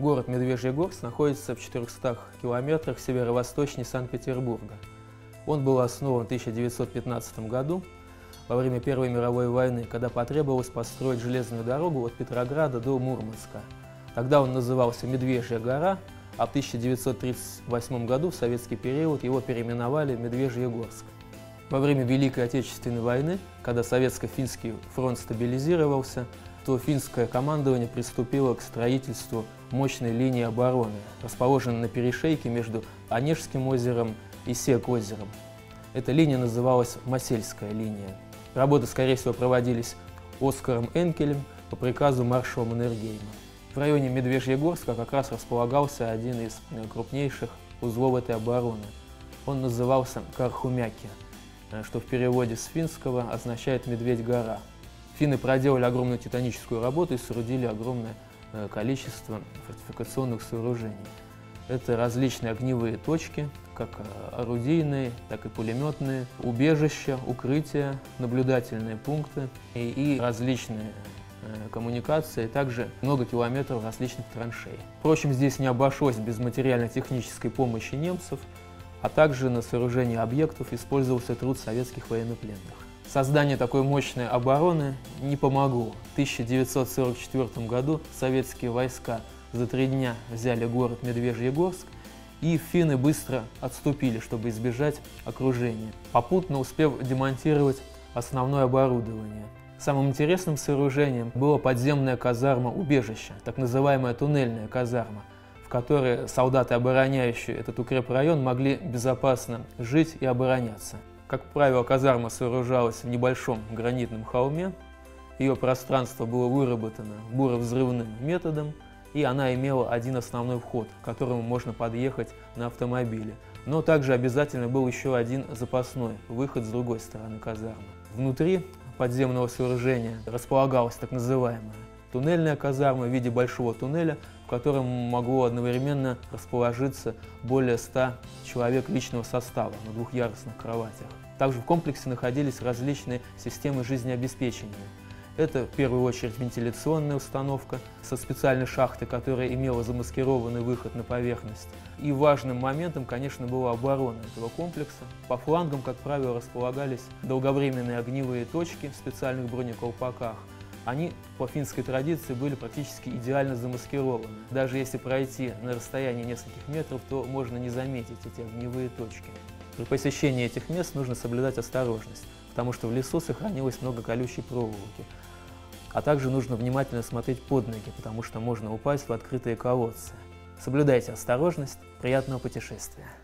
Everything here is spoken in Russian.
Город Медвежьегорск находится в 400 километрах северо-восточнее Санкт-Петербурга. Он был основан в 1915 году во время Первой мировой войны, когда потребовалось построить железную дорогу от Петрограда до Мурманска. Тогда он назывался Медвежья гора, а в 1938 году, в советский период, его переименовали в Медвежьегорск. Во время Великой Отечественной войны, когда советско-финский фронт стабилизировался, то финское командование приступило к строительству мощной линии обороны, расположенной на перешейке между Онежским озером и Сек-озером. Эта линия называлась Мосельская линия. Работы, скорее всего, проводились Оскаром Энкелем по приказу маршала Маннергейма. В районе Медвежьегорска как раз располагался один из крупнейших узлов этой обороны. Он назывался Кархумяки, что в переводе с финского означает «Медведь-гора». Финны проделали огромную титаническую работу и соорудили огромное количество фортификационных сооружений. Это различные огневые точки, как орудийные, так и пулеметные, убежища, укрытия, наблюдательные пункты и различные коммуникации, также много километров различных траншей. Впрочем, здесь не обошлось без материально-технической помощи немцев, а также на сооружении объектов использовался труд советских военнопленных. Создание такой мощной обороны не помогло. В 1944 году советские войска за 3 дня взяли город Медвежьегорск, и финны быстро отступили, чтобы избежать окружения, попутно успев демонтировать основное оборудование. Самым интересным сооружением была подземная казарма-убежище, так называемая туннельная казарма, в которой солдаты, обороняющие этот укрепрайон, могли безопасно жить и обороняться. Как правило, казарма сооружалась в небольшом гранитном холме, ее пространство было выработано буровзрывным методом, и она имела один основной вход, к которому можно подъехать на автомобиле. Но также обязательно был еще один запасной выход с другой стороны казармы. Внутри подземного сооружения располагалась так называемая туннельная казарма в виде большого туннеля, в котором могло одновременно расположиться более 100 человек личного состава на двухъярусных кроватях. Также в комплексе находились различные системы жизнеобеспечения. Это в первую очередь вентиляционная установка со специальной шахтой, которая имела замаскированный выход на поверхность. И важным моментом, конечно, была оборона этого комплекса. По флангам, как правило, располагались долговременные огневые точки в специальных бронеколпаках. Они, по финской традиции, были практически идеально замаскированы. Даже если пройти на расстоянии нескольких метров, то можно не заметить эти огневые точки. При посещении этих мест нужно соблюдать осторожность, потому что в лесу сохранилось много колючей проволоки. А также нужно внимательно смотреть под ноги, потому что можно упасть в открытые колодцы. Соблюдайте осторожность, приятного путешествия!